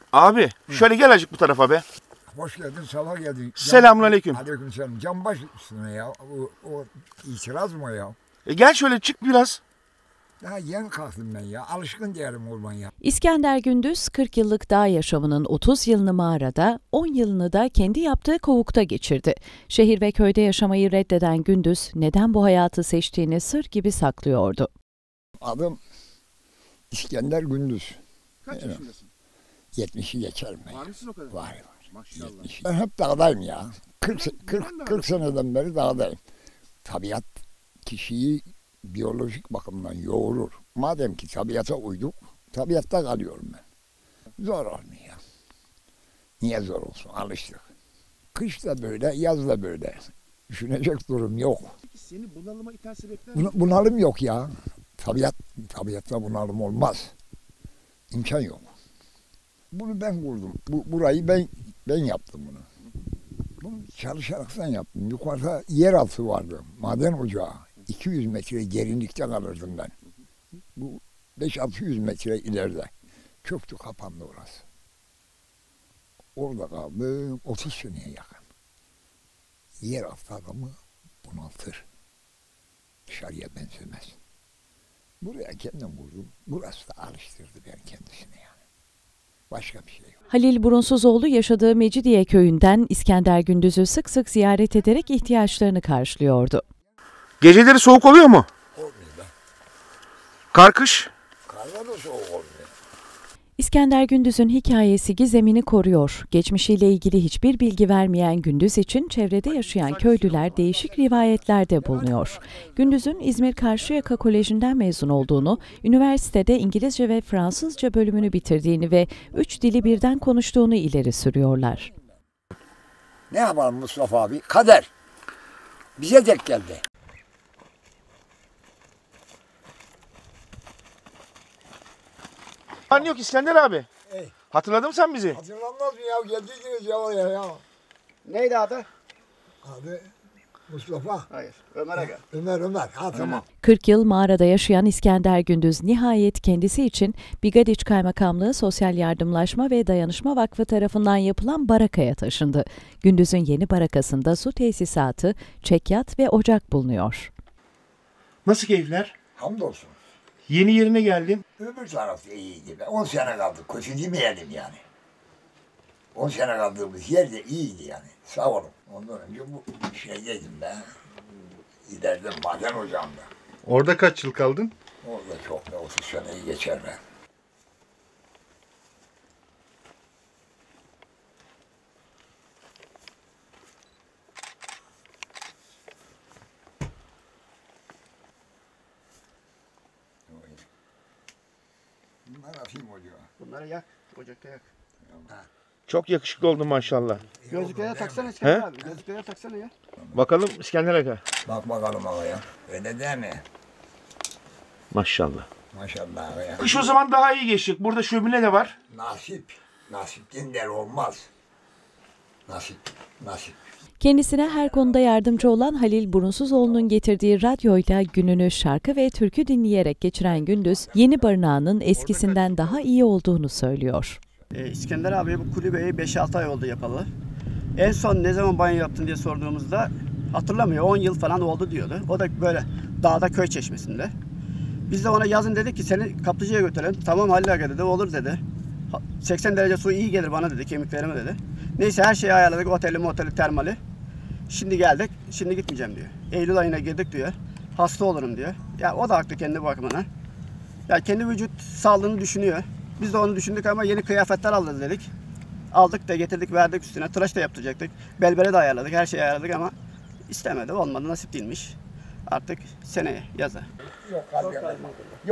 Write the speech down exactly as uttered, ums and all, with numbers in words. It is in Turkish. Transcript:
Abi şöyle gel azıcık bu tarafa be. Hoş geldin, sabah geldin. Selamünaleyküm. Aleykümselam. Canbaş üstüne ya. O, o itiraz mı ya? E gel şöyle çık biraz. Daha yeni kalktım ben ya. Alışkın diyelim olman ya. İskender Gündüz kırk yıllık dağ yaşamının otuz yılını mağarada, on yılını da kendi yaptığı kovukta geçirdi. Şehir ve köyde yaşamayı reddeden Gündüz neden bu hayatı seçtiğini sır gibi saklıyordu. Adım İskender Gündüz. Kaç yaşındasın? yetmişi geçerim ben. Var mısın o kadar? Var var. Maşallah. yetmiş. Ben hep dağdayım ya. kırk, kırk, kırk seneden beri dağdayım. Tabiat kişiyi biyolojik bakımdan yoğurur. Madem ki tabiata uyduk, tabiatta kalıyorum ben. Zor olmuyor. Niye zor olsun? Alıştık. Kış da böyle, yaz da böyle. Düşünecek durum yok. Peki seni bunalıma iten sebepler Bun bunalım yok ya. Tabiat, tabiatta bunalım olmaz. İmkan yok. Bunu ben kurdum. Bu, burayı ben ben yaptım bunu. Bunu çalışaraktan yaptım. Yukarıda yeraltı vardı. Maden ocağı. iki yüz metre derinlikte kalırdım ben. Bu beş altı yüz metre ileride. Çöktü, kapandı orası. Orada kaldım otuz seneye yakın. Yeraltı adamı bunaltır. Dışarıya benzemez. Buraya kendim vurdum. Burası da alıştırdı ben kendisine yani. Başka bir şey yok. Halil Burunsuzoğlu yaşadığı Mecidiye köyünden İskender Gündüz'ü sık sık ziyaret ederek ihtiyaçlarını karşılıyordu. Geceleri soğuk oluyor mu? Olmuyor be. Kar kış? Karda da soğuk olmuyor. İskender Gündüz'ün hikayesi gizemini koruyor. Geçmişiyle ilgili hiçbir bilgi vermeyen Gündüz için çevrede yaşayan köylüler değişik rivayetlerde bulunuyor. Gündüz'ün İzmir Karşıyaka Koleji'nden mezun olduğunu, üniversitede İngilizce ve Fransızca bölümünü bitirdiğini ve üç dili birden konuştuğunu ileri sürüyorlar. Ne yapalım Mustafa abi? Kader. Bize denk geldi. Anne yok İskender abi. Ey. Hatırladın mı sen bizi? Hatırlanmaz mı ya? Geldiydiniz ya oraya ya. Neydi adı? Adı Mustafa. Hayır. Ömer Aga. Ömer Ömer. Ha tamam. kırk yıl mağarada yaşayan İskender Gündüz nihayet kendisi için Bigadiç Kaymakamlığı Sosyal Yardımlaşma ve Dayanışma Vakfı tarafından yapılan barakaya taşındı. Gündüz'ün yeni barakasında su tesisatı, çekyat ve ocak bulunuyor. Nasıl keyifler? Hamdolsun. Yeni yerine geldin. Öbür tarafta iyiydi. on sene kaldık. Kötü demeyelim yani. on sene kaldığımız yer de iyiydi yani. Sağ olun. Ondan önce bu şeydeydim ben. İleride maden ocağında. Orada kaç yıl kaldın? Orada çok da otuz seneyi geçer ben. Bunlar atayım ocağa. Bunları yak. Ocakta yak. Çok yakışıklı oldun maşallah. Gözlüklere taksana İskender abi. Gözlüklere taksana ya. Bakalım İskender Aga. Bak bakalım ağaya. Öyle değil mi? Maşallah. Maşallah ağaya. Kış o zaman daha iyi geçecek. Burada şömine de var. Nasip. Nasipten der olmaz. Nasip. Nasip. Kendisine her konuda yardımcı olan Halil Burunsuzoğlu'nun getirdiği radyoyla gününü şarkı ve türkü dinleyerek geçiren Gündüz, yeni barınağının eskisinden daha iyi olduğunu söylüyor. Ee, İskender abi bu kulübeyi beş altı ay oldu yapalı. En son ne zaman banyo yaptın diye sorduğumuzda hatırlamıyor. on yıl falan oldu diyordu. O da böyle dağda köy çeşmesinde. Biz de ona yazın dedik ki seni kaplıcaya götürelim. Tamam Halil Aga dedi, olur dedi. seksen derece su iyi gelir bana dedi, kemiklerime dedi. Neyse her şeyi ayarladık, oteli moteli termali. Şimdi geldik, şimdi gitmeyeceğim diyor. Eylül ayına girdik diyor. Hasta olurum diyor. Ya o da haklı kendi bakımına. Ya kendi vücut sağlığını düşünüyor. Biz de onu düşündük ama yeni kıyafetler aldı dedik. Aldık da getirdik, verdik üstüne. Tıraş da yaptıracaktık. Belbere de ayarladık, her şeyi ayarladık ama istemedi, olmadı, nasip değilmiş. Artık seneye, yaza. Yok,